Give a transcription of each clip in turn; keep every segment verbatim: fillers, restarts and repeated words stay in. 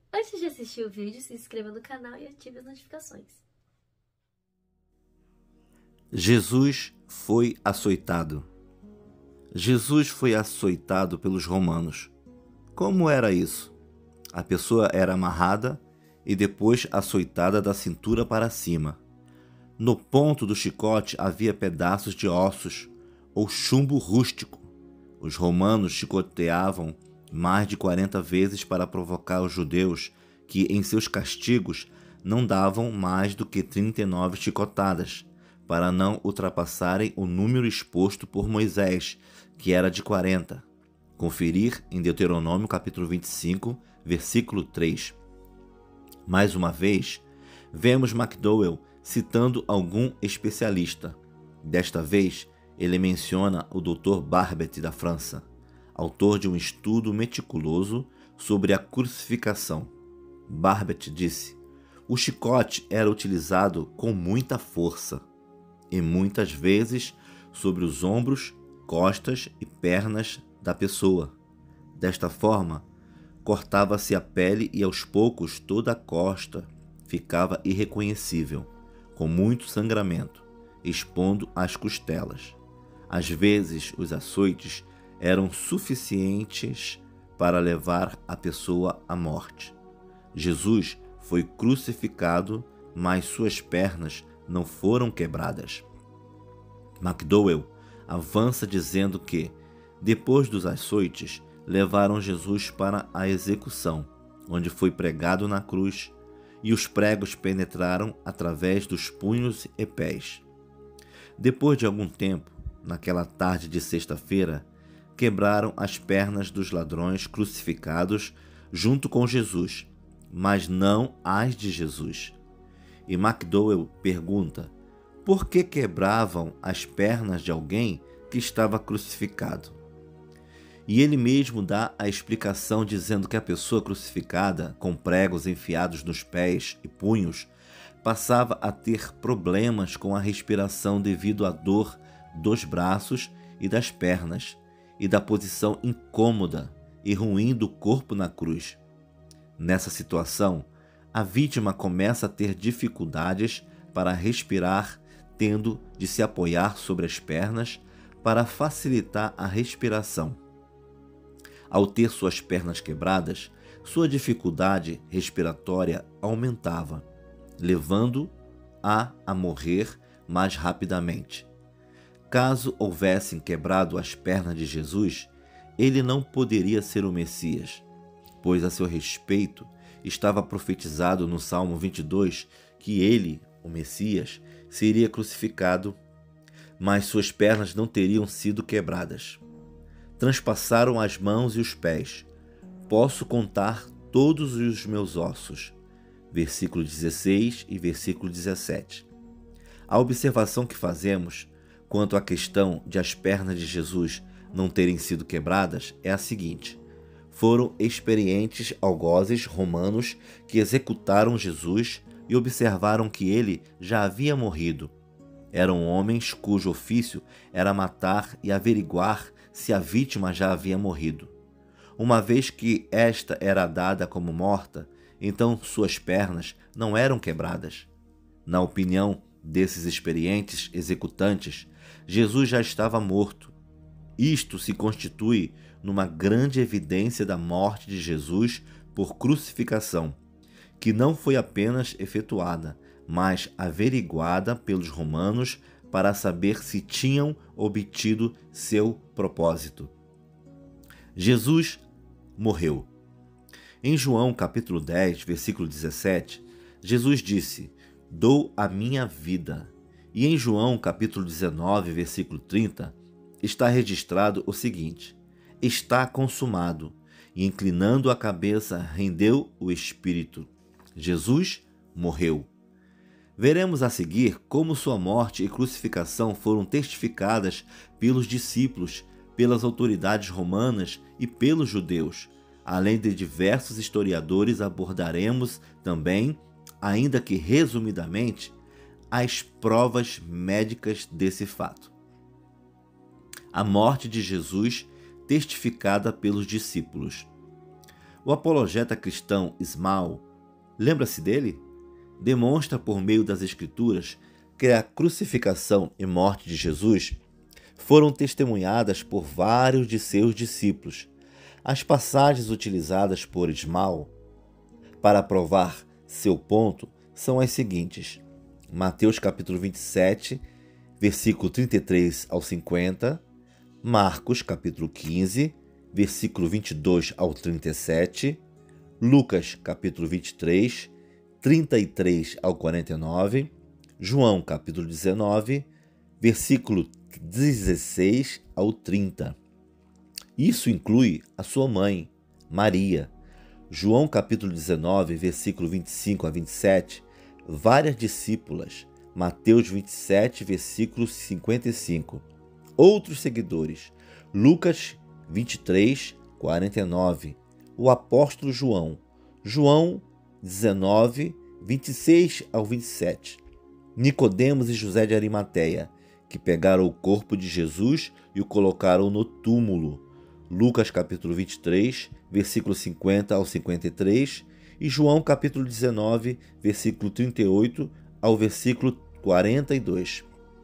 Antes de assistir o vídeo, se inscreva no canal e ative as notificações. Jesus foi açoitado. Jesus foi açoitado pelos romanos. Como era isso? A pessoa era amarrada e depois açoitada da cintura para cima. No ponto do chicote havia pedaços de ossos ou chumbo rústico. Os romanos chicoteavam mais de quarenta vezes para provocar os judeus que, em seus castigos, não davam mais do que trinta e nove chicotadas, para não ultrapassarem o número exposto por Moisés, que era de quarenta. Conferir em Deuteronômio capítulo vinte e cinco, versículo três. Mais uma vez, vemos McDowell citando algum especialista. Desta vez, ele menciona o doutor Barbet da França, autor de um estudo meticuloso sobre a crucificação. Barbet disse: o chicote era utilizado com muita força e muitas vezes sobre os ombros, costas e pernas da pessoa. Desta forma, cortava-se a pele e aos poucos toda a costa ficava irreconhecível, com muito sangramento, expondo as costelas. Às vezes, os açoites eram suficientes para levar a pessoa à morte. Jesus foi crucificado, mas suas pernas não foram quebradas. McDowell avança dizendo que, depois dos açoites, levaram Jesus para a execução, onde foi pregado na cruz, e os pregos penetraram através dos punhos e pés. Depois de algum tempo, naquela tarde de sexta-feira, quebraram as pernas dos ladrões crucificados junto com Jesus, mas não as de Jesus. E McDowell pergunta: por que quebravam as pernas de alguém que estava crucificado? E ele mesmo dá a explicação dizendo que a pessoa crucificada, com pregos enfiados nos pés e punhos, passava a ter problemas com a respiração devido à dor dos braços e das pernas, e da posição incômoda e ruim do corpo na cruz. Nessa situação, a vítima começa a ter dificuldades para respirar, tendo de se apoiar sobre as pernas para facilitar a respiração. Ao ter suas pernas quebradas, sua dificuldade respiratória aumentava, levando-a a morrer mais rapidamente. Caso houvessem quebrado as pernas de Jesus, ele não poderia ser o Messias, pois a seu respeito estava profetizado no Salmo vinte e dois que ele, o Messias, seria crucificado, mas suas pernas não teriam sido quebradas. Transpassaram as mãos e os pés. Posso contar todos os meus ossos. Versículo dezesseis e versículo dezessete. A observação que fazemos quanto à questão de as pernas de Jesus não terem sido quebradas é a seguinte: foram experientes algozes romanos que executaram Jesus e observaram que ele já havia morrido. Eram homens cujo ofício era matar e averiguar se a vítima já havia morrido. Uma vez que esta era dada como morta, então suas pernas não eram quebradas. Na opinião desses experientes executantes, Jesus já estava morto. Isto se constitui numa grande evidência da morte de Jesus por crucificação, que não foi apenas efetuada, mas averiguada pelos romanos para saber se tinham obtido seu propósito. Jesus morreu. Em João capítulo dez, versículo dezessete, Jesus disse: dou a minha vida. E em João capítulo dezenove, versículo trinta, está registrado o seguinte: está consumado. E inclinando a cabeça, rendeu o espírito. Jesus morreu. Veremos a seguir como sua morte e crucificação foram testificadas pelos discípulos, pelas autoridades romanas e pelos judeus. Além de diversos historiadores, abordaremos também, ainda que resumidamente, as provas médicas desse fato. A morte de Jesus testificada pelos discípulos. O apologeta cristão Ismael, lembra-se dele? Demonstra por meio das Escrituras que a crucificação e morte de Jesus foram testemunhadas por vários de seus discípulos. As passagens utilizadas por Ismael para provar seu ponto são as seguintes: Mateus capítulo vinte e sete, versículo trinta e três ao cinquenta, Marcos capítulo quinze, versículo vinte e dois ao trinta e sete, Lucas capítulo vinte e três, trinta e três ao quarenta e nove, João capítulo dezenove, versículo dezesseis ao trinta. Isso inclui a sua mãe, Maria. João capítulo dezenove, versículo vinte e cinco a vinte e sete, várias discípulas. Mateus vinte e sete, versículo cinquenta e cinco. Outros seguidores. Lucas vinte e três, quarenta e nove. O apóstolo João. João dezenove, vinte e seis ao vinte e sete. Nicodemos e José de Arimateia, que pegaram o corpo de Jesus e o colocaram no túmulo. Lucas capítulo vinte e três, versículo cinquenta ao cinquenta e três, e João capítulo dezenove, versículo trinta e oito ao versículo quarenta e dois.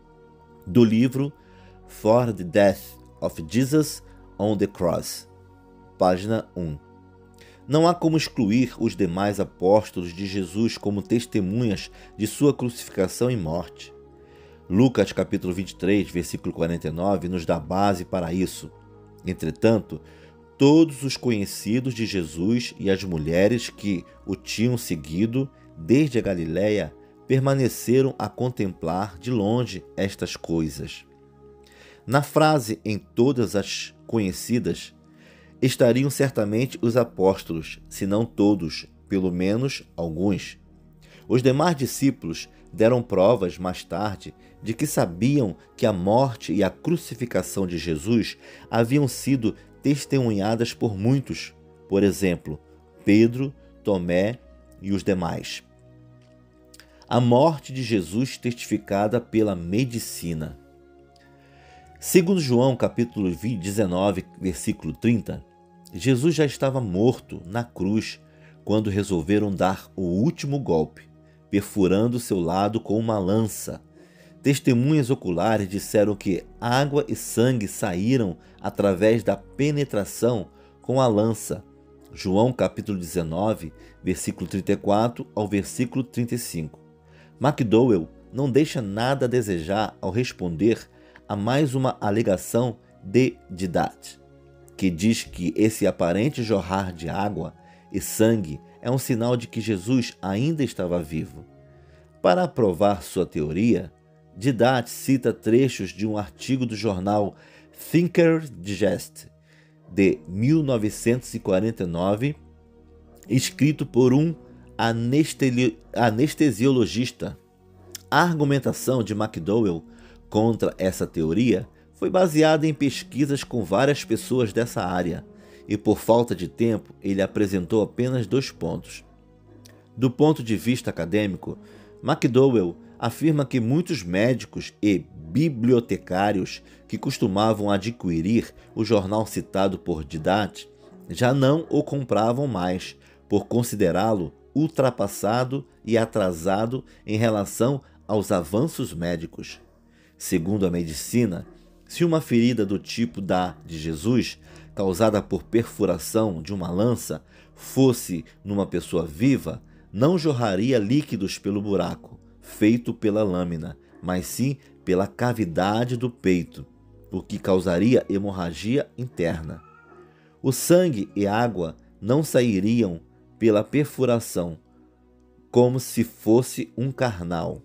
Do livro For the Death of Jesus on the Cross, página um. Não há como excluir os demais apóstolos de Jesus como testemunhas de sua crucificação e morte. Lucas capítulo vinte e três, versículo quarenta e nove, nos dá base para isso. Entretanto, todos os conhecidos de Jesus e as mulheres que o tinham seguido desde a Galiléia permaneceram a contemplar de longe estas coisas. Na frase "em todas as conhecidas", estariam certamente os apóstolos, se não todos, pelo menos alguns. Os demais discípulos deram provas mais tarde de que sabiam que a morte e a crucificação de Jesus haviam sido testemunhadas por muitos, por exemplo, Pedro, Tomé e os demais. A morte de Jesus testificada pela medicina. Segundo João capítulo dezenove, versículo trinta, Jesus já estava morto na cruz quando resolveram dar o último golpe, perfurando seu lado com uma lança. Testemunhas oculares disseram que água e sangue saíram através da penetração com a lança. João capítulo dezenove, versículo trinta e quatro ao versículo trinta e cinco. McDowell não deixa nada a desejar ao responder a mais uma alegação de Didat, que diz que esse aparente jorrar de água e sangue é um sinal de que Jesus ainda estava vivo. Para provar sua teoria, Didat cita trechos de um artigo do jornal Thinker Digest, de mil novecentos e quarenta e nove, escrito por um anestesi- anestesiologista. A argumentação de McDowell contra essa teoria foi baseada em pesquisas com várias pessoas dessa área, e por falta de tempo ele apresentou apenas dois pontos. Do ponto de vista acadêmico, McDowell afirma que muitos médicos e bibliotecários que costumavam adquirir o jornal citado por Didat já não o compravam mais, por considerá-lo ultrapassado e atrasado em relação aos avanços médicos. Segundo a medicina, se uma ferida do tipo da de Jesus, causada por perfuração de uma lança, fosse numa pessoa viva, não jorraria líquidos pelo buraco feito pela lâmina, mas sim pela cavidade do peito, o que causaria hemorragia interna. O sangue e água não sairiam pela perfuração, como se fosse um carnal,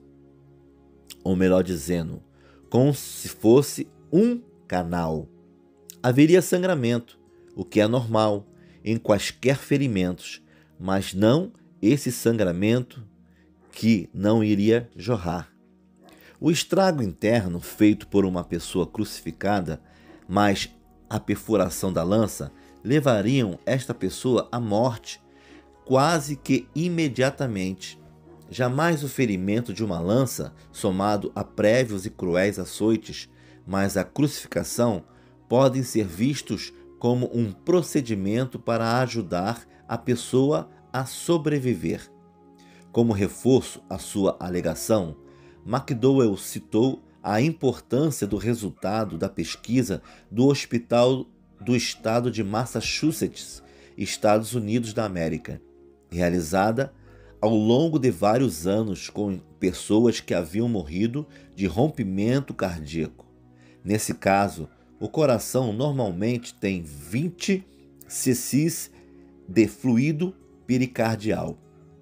ou melhor dizendo, como se fosse um canal. Haveria sangramento, o que é normal em quaisquer ferimentos, mas não esse sangramento que não iria jorrar. O estrago interno feito por uma pessoa crucificada, mais a perfuração da lança, levariam esta pessoa à morte quase que imediatamente. Jamais o ferimento de uma lança, somado a prévios e cruéis açoites, mas a crucificação, podem ser vistos como um procedimento para ajudar a pessoa a sobreviver. Como reforço à sua alegação, McDowell citou a importância do resultado da pesquisa do Hospital do Estado de Massachusetts, Estados Unidos da América, realizada ao longo de vários anos com pessoas que haviam morrido de rompimento cardíaco. Nesse caso, o coração normalmente tem vinte cc's de fluido pericardial.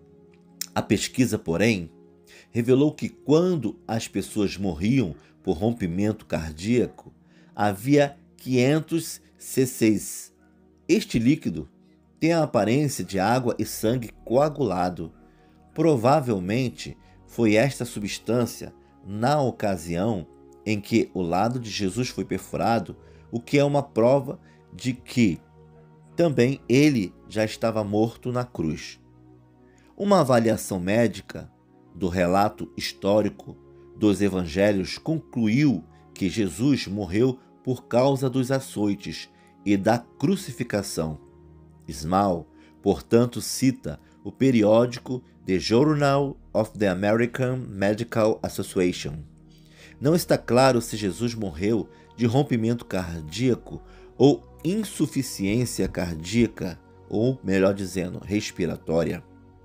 A pesquisa, porém, revelou que quando as pessoas morriam por rompimento cardíaco, havia quinhentos cc's. Este líquido tem a aparência de água e sangue coagulado. Provavelmente foi esta substância, na ocasião em que o lado de Jesus foi perfurado, o que é uma prova de que também ele já estava morto na cruz. Uma avaliação médica do relato histórico dos evangelhos concluiu que Jesus morreu por causa dos açoites e da crucificação. Small, portanto, cita o periódico The Journal of the American Medical Association. Não está claro se Jesus morreu de rompimento cardíaco ou insuficiência cardíaca, ou, melhor dizendo, respiratória.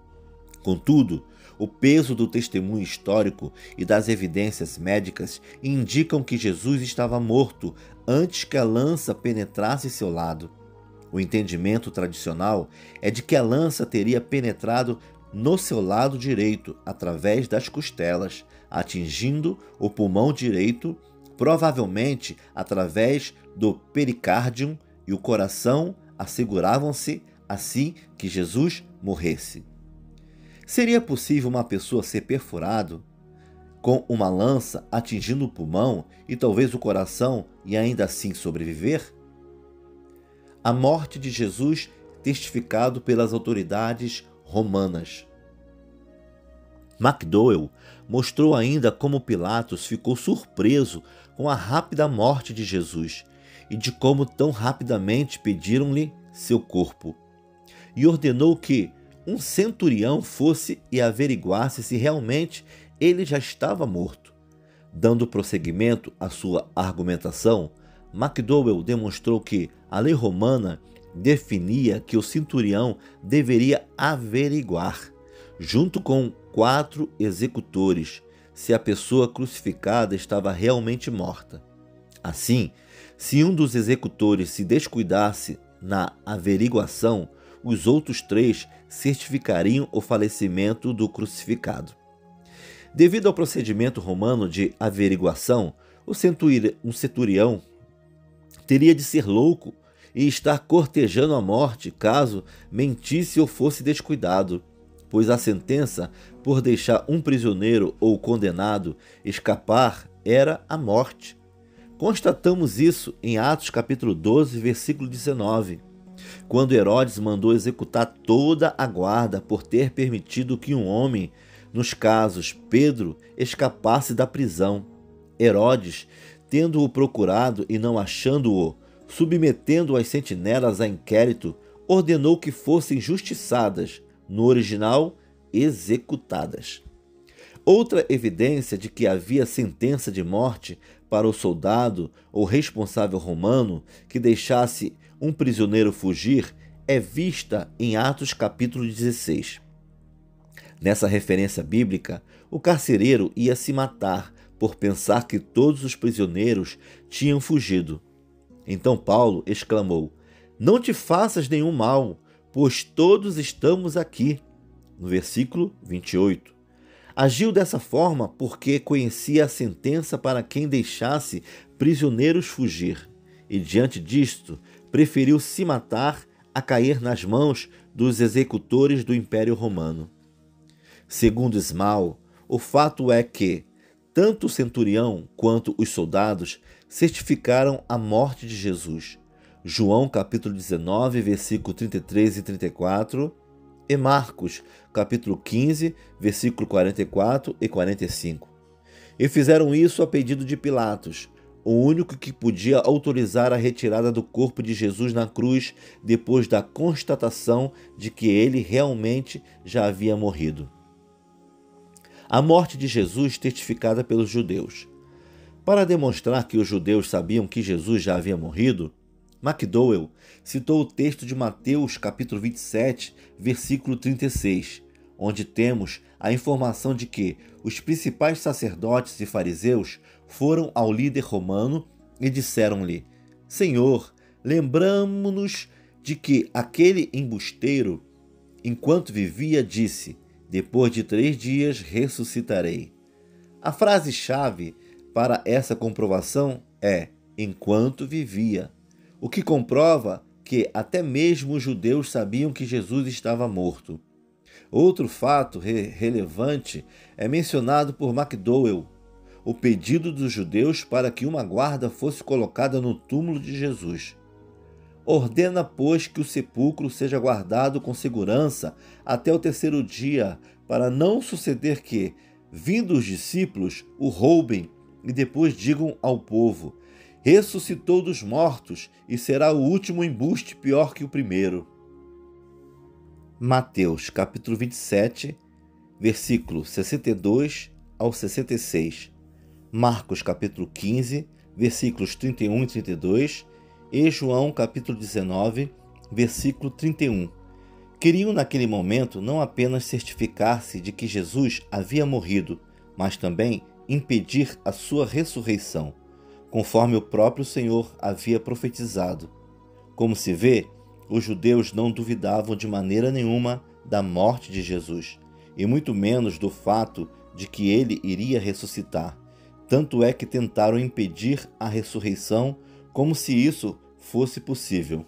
Contudo, o peso do testemunho histórico e das evidências médicas indicam que Jesus estava morto antes que a lança penetrasse seu lado. O entendimento tradicional é de que a lança teria penetrado no seu lado direito, através das costelas, atingindo o pulmão direito, provavelmente através do pericárdio, e o coração asseguravam-se assim que Jesus morresse. Seria possível uma pessoa ser perfurado com uma lança atingindo o pulmão e talvez o coração e ainda assim sobreviver? A morte de Jesus testificado pelas autoridades romanas. McDowell mostrou ainda como Pilatos ficou surpreso com a rápida morte de Jesus e de como tão rapidamente pediram-lhe seu corpo, e ordenou que um centurião fosse e averiguasse se realmente ele já estava morto. Dando prosseguimento à sua argumentação, McDowell demonstrou que a lei romana definia que o centurião deveria averiguar, junto com quatro executores, se a pessoa crucificada estava realmente morta. Assim, se um dos executores se descuidasse na averiguação, os outros três certificariam o falecimento do crucificado. Devido ao procedimento romano de averiguação, o centuri- um centurião teria de ser louco e estar cortejando a morte caso mentisse ou fosse descuidado, pois a sentença por deixar um prisioneiro ou condenado escapar era a morte. Constatamos isso em Atos capítulo doze, versículo dezenove, quando Herodes mandou executar toda a guarda por ter permitido que um homem, nos casos Pedro, escapasse da prisão. Herodes, tendo-o procurado e não achando-o, submetendo as sentinelas a inquérito, ordenou que fossem justiçadas, no original, executadas. Outra evidência de que havia sentença de morte para o soldado ou responsável romano que deixasse um prisioneiro fugir é vista em Atos capítulo dezesseis. Nessa referência bíblica, o carcereiro ia se matar por pensar que todos os prisioneiros tinham fugido. Então Paulo exclamou: "Não te faças nenhum mal, pois todos estamos aqui." No versículo vinte e oito. Agiu dessa forma porque conhecia a sentença para quem deixasse prisioneiros fugir, e diante disto, preferiu se matar a cair nas mãos dos executores do Império Romano. Segundo Small, o fato é que tanto o centurião quanto os soldados certificaram a morte de Jesus. João capítulo dezenove, versículo trinta e três e trinta e quatro, e Marcos capítulo quinze, versículo quarenta e quatro e quarenta e cinco. E fizeram isso a pedido de Pilatos, o único que podia autorizar a retirada do corpo de Jesus na cruz depois da constatação de que ele realmente já havia morrido. A morte de Jesus testificada pelos judeus. Para demonstrar que os judeus sabiam que Jesus já havia morrido, McDowell citou o texto de Mateus capítulo vinte e sete, versículo trinta e seis, onde temos a informação de que os principais sacerdotes e fariseus foram ao líder romano e disseram-lhe: Senhor, lembramo-nos de que aquele embusteiro, enquanto vivia, disse: depois de três dias ressuscitarei. A frase-chave para essa comprovação é enquanto vivia, o que comprova que até mesmo os judeus sabiam que Jesus estava morto. Outro fato re- relevante é mencionado por McDowell, o pedido dos judeus para que uma guarda fosse colocada no túmulo de Jesus. Ordena, pois, que o sepulcro seja guardado com segurança até o terceiro dia, para não suceder que, vindo os discípulos, o roubem e depois digam ao povo: ressuscitou dos mortos, e será o último embuste pior que o primeiro. Mateus capítulo vinte e sete, versículo sessenta e dois ao sessenta e seis. Marcos capítulo quinze, versículos trinta e um e trinta e dois, e João capítulo dezenove, versículo trinta e um. Queriam naquele momento não apenas certificar-se de que Jesus havia morrido, mas também impedir a sua ressurreição, conforme o próprio Senhor havia profetizado. Como se vê, os judeus não duvidavam de maneira nenhuma da morte de Jesus, e muito menos do fato de que ele iria ressuscitar. Tanto é que tentaram impedir a ressurreição como se isso fosse possível.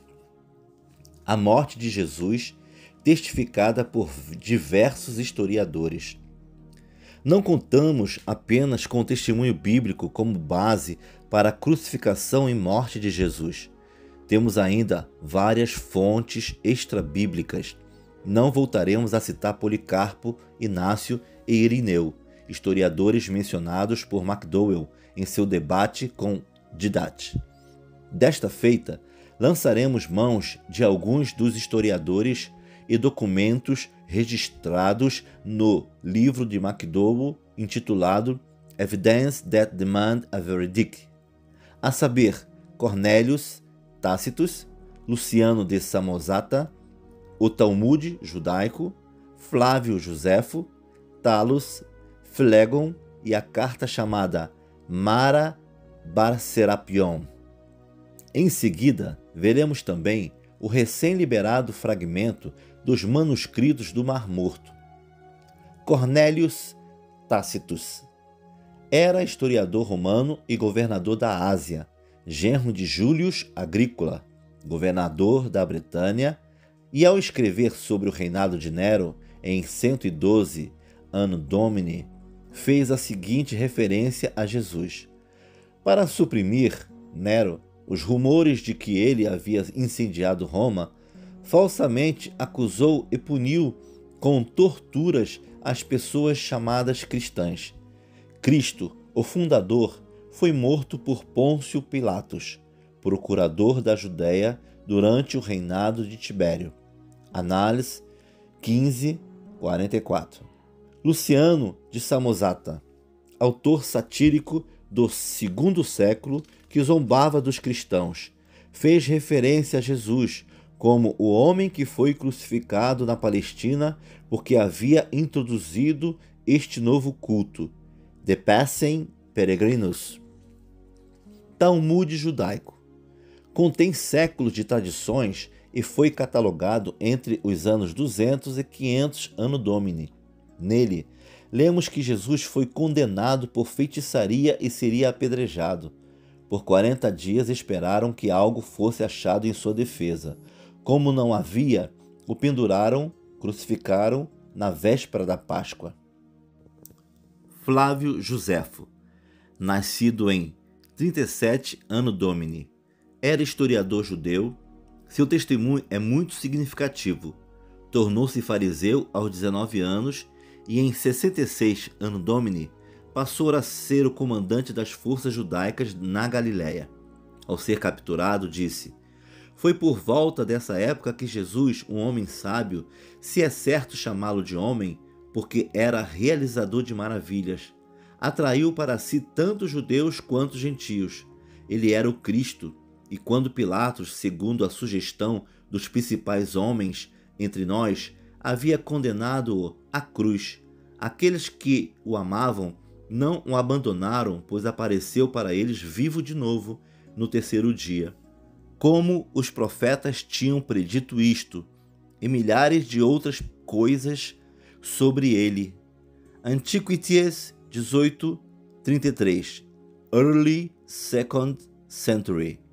A morte de Jesus, testificada por diversos historiadores. Não contamos apenas com o testemunho bíblico como base para a crucificação e morte de Jesus. Temos ainda várias fontes extrabíblicas. Não voltaremos a citar Policarpo, Inácio e Irineu, historiadores mencionados por McDowell em seu debate com Didat. Desta feita, lançaremos mãos de alguns dos historiadores e documentos registrados no livro de McDowell intitulado Evidence that Demand a Verdict, a saber, Cornélius, Tácitus, Luciano de Samosata, o Talmud judaico, Flávio Josefo, Talos, Phlegon e a carta chamada Mara Bar Serapion. Em seguida, veremos também o recém-liberado fragmento dos manuscritos do Mar Morto. Cornélius Tácitus era historiador romano e governador da Ásia, genro de Július Agrícola, governador da Britânia, e ao escrever sobre o reinado de Nero em cento e doze, Anno Domini, fez a seguinte referência a Jesus. Para suprimir Nero os rumores de que ele havia incendiado Roma, falsamente acusou e puniu com torturas as pessoas chamadas cristãs. Cristo, o fundador, foi morto por Pôncio Pilatos, procurador da Judéia durante o reinado de Tibério. Análise quinze, quarenta e quatro. Luciano de Samosata, autor satírico do segundo século que zombava dos cristãos, fez referência a Jesus como o homem que foi crucificado na Palestina porque havia introduzido este novo culto, The Passing Peregrinus. Talmud judaico. Contém séculos de tradições e foi catalogado entre os anos duzentos e quinhentos Anno Domini. Nele, lemos que Jesus foi condenado por feitiçaria e seria apedrejado. Por quarenta dias esperaram que algo fosse achado em sua defesa. Como não havia, o penduraram, crucificaram na véspera da Páscoa. Flávio Josefo, nascido em trinta e sete Anno Domini, era historiador judeu. Seu testemunho é muito significativo. Tornou-se fariseu aos dezenove anos e em sessenta e seis Anno Domini passou a ser o comandante das forças judaicas na Galiléia. Ao ser capturado, disse: foi por volta dessa época que Jesus, um homem sábio, se é certo chamá-lo de homem, porque era realizador de maravilhas, atraiu para si tanto judeus quanto gentios. Ele era o Cristo, e quando Pilatos, segundo a sugestão dos principais homens entre nós, havia condenado-o à cruz, aqueles que o amavam não o abandonaram, pois apareceu para eles vivo de novo no terceiro dia. Como os profetas tinham predito isto, e milhares de outras coisas sobre ele. Antiquities dezoito, trinta e três, Early Second Century.